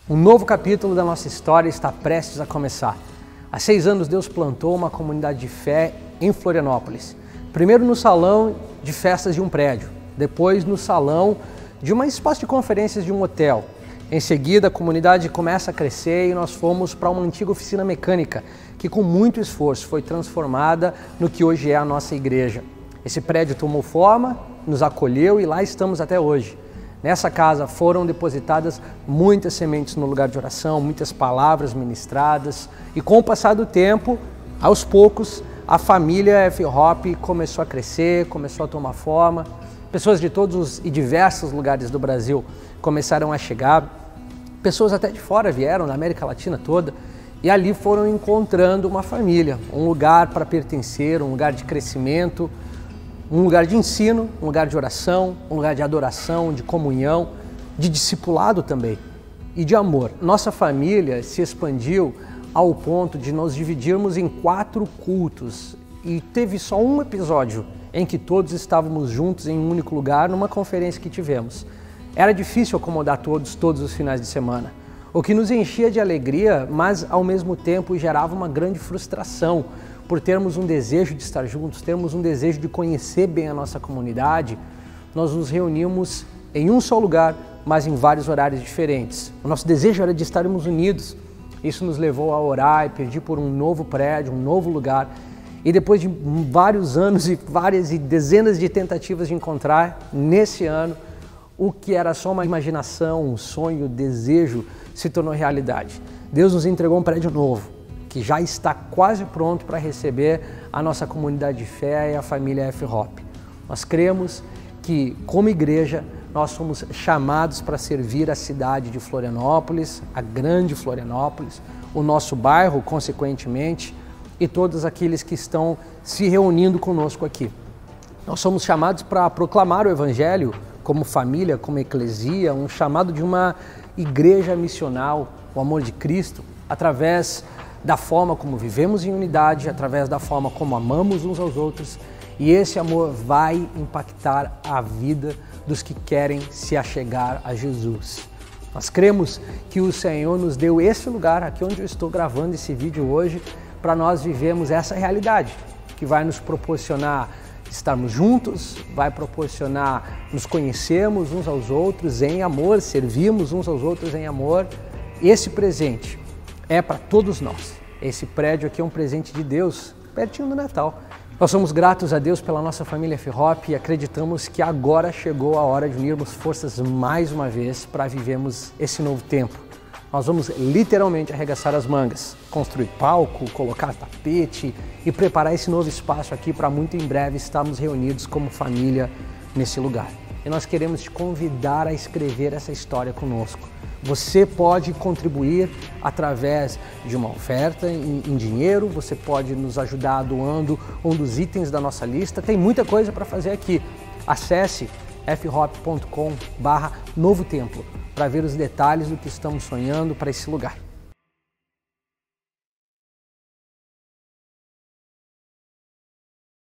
Um novo capítulo da nossa história está prestes a começar. Há 6 anos Deus plantou uma comunidade de fé em Florianópolis. Primeiro no salão de festas de um prédio, depois no salão de um espaço de conferências de um hotel. Em seguida a comunidade começa a crescer e nós fomos para uma antiga oficina mecânica que com muito esforço foi transformada no que hoje é a nossa igreja. Esse prédio tomou forma, nos acolheu e lá estamos até hoje. Nessa casa foram depositadas muitas sementes no lugar de oração, muitas palavras ministradas e com o passar do tempo, aos poucos, a família F-Hop começou a crescer, começou a tomar forma. Pessoas de todos e diversos lugares do Brasil começaram a chegar, pessoas até de fora vieram, da América Latina toda, e ali foram encontrando uma família, um lugar para pertencer, um lugar de crescimento, um lugar de ensino, um lugar de oração, um lugar de adoração, de comunhão, de discipulado também e de amor. Nossa família se expandiu ao ponto de nos dividirmos em 4 cultos e teve só um episódio em que todos estávamos juntos em um único lugar numa conferência que tivemos. Era difícil acomodar todos os finais de semana, o que nos enchia de alegria, mas ao mesmo tempo gerava uma grande frustração, por termos um desejo de estar juntos, termos um desejo de conhecer bem a nossa comunidade. Nós nos reunimos em um só lugar, mas em vários horários diferentes. O nosso desejo era de estarmos unidos. Isso nos levou a orar e pedir por um novo prédio, um novo lugar. E depois de vários anos e dezenas de tentativas de encontrar, nesse ano, o que era só uma imaginação, um sonho, um desejo, se tornou realidade. Deus nos entregou um prédio novo, que já está quase pronto para receber a nossa comunidade de fé e a família F-Hop. Nós cremos que, como igreja, nós somos chamados para servir a cidade de Florianópolis, a grande Florianópolis, o nosso bairro, consequentemente, e todos aqueles que estão se reunindo conosco aqui. Nós somos chamados para proclamar o Evangelho como família, como eclesia, um chamado de uma igreja missional, o amor de Cristo, através da forma como vivemos em unidade, através da forma como amamos uns aos outros, e esse amor vai impactar a vida dos que querem se achegar a Jesus. Nós cremos que o Senhor nos deu esse lugar, aqui onde eu estou gravando esse vídeo hoje, para nós vivermos essa realidade, que vai nos proporcionar estarmos juntos, vai proporcionar nos conhecermos uns aos outros em amor, servirmos uns aos outros em amor. Esse presente é para todos nós. Esse prédio aqui é um presente de Deus, pertinho do Natal. Nós somos gratos a Deus pela nossa família F-Hop e acreditamos que agora chegou a hora de unirmos forças mais uma vez para vivermos esse novo tempo. Nós vamos literalmente arregaçar as mangas, construir palco, colocar tapete e preparar esse novo espaço aqui para muito em breve estarmos reunidos como família nesse lugar. E nós queremos te convidar a escrever essa história conosco. Você pode contribuir através de uma oferta em dinheiro, você pode nos ajudar doando um dos itens da nossa lista. Tem muita coisa para fazer aqui. Acesse fhop.com/novotemplo para ver os detalhes do que estamos sonhando para esse lugar.